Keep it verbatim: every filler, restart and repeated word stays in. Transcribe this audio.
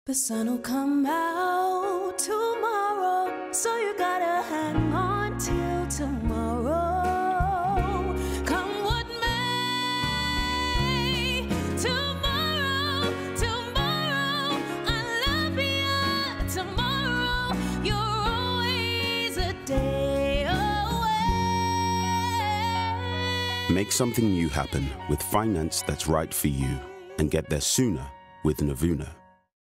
The sun'll come out tomorrow, so you gotta hang on till tomorrow. Come what may, tomorrow, tomorrow, I love you. Tomorrow, you're always a day away. Make something new happen with finance that's right for you, and get there sooner with Novuna.